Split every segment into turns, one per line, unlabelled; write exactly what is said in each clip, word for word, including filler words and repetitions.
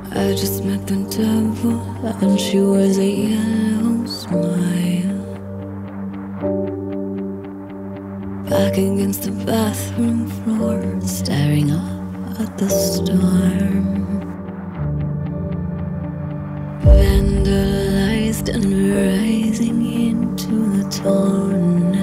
I just met the devil and she wears a yellow smile. Back against the bathroom floor, staring up at the storm. Vandalized and rising into the tornado.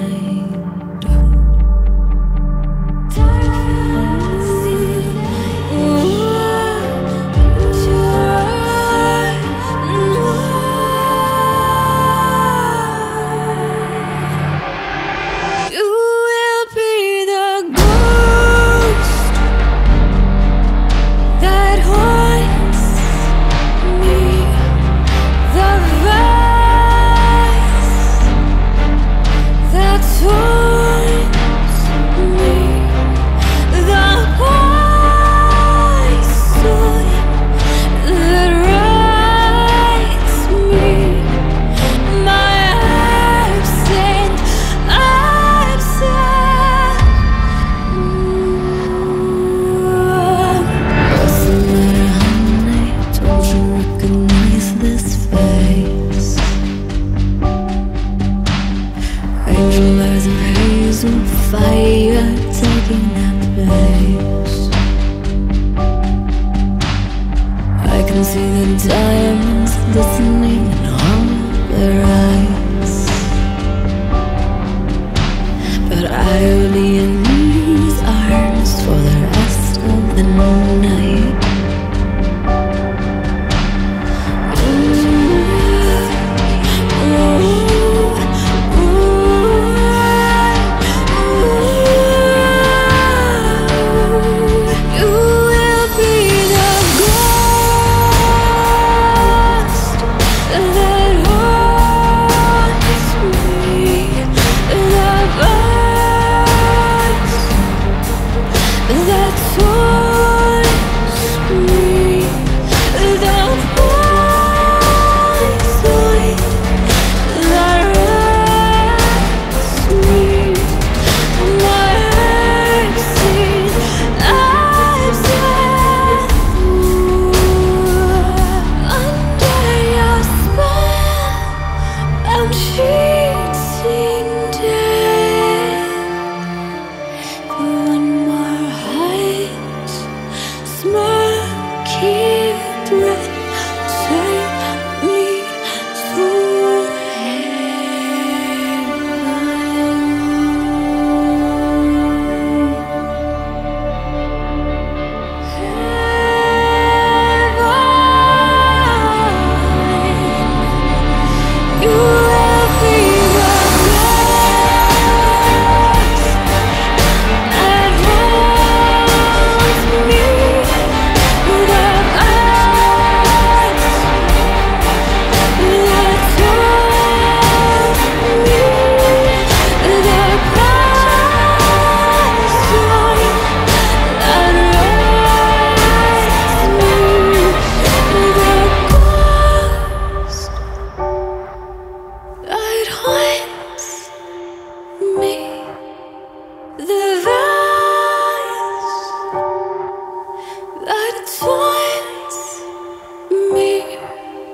Fire taking that place. I can see the diamonds glistening in all their eyes, but I will be in these arms for the rest of the night.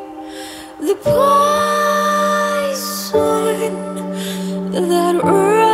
That